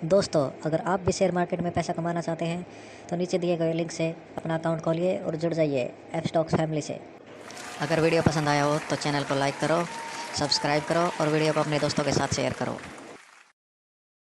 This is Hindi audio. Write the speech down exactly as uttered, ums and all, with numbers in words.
दोस्तों, अगर आप भी शेयर मार्केट में पैसा कमाना चाहते हैं तो नीचे दिए गए लिंक से अपना अकाउंट खोलिए और जुड़ जाइए एफ स्टॉक्स फैमिली से। अगर वीडियो पसंद आया हो तो चैनल को लाइक करो, सब्सक्राइब करो और वीडियो को अपने दोस्तों के साथ शेयर करो।